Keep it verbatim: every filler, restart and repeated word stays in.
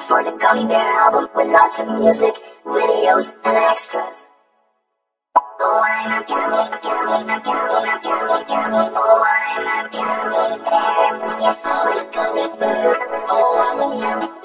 for the Gummy Bear album with lots of music, videos, and extras. Oh, I'm a gummy, gummy, a gummy, a gummy, gummy. Oh, I'm a gummy bear. Yes, I'm a gummy bear. Oh, I'm a yummy.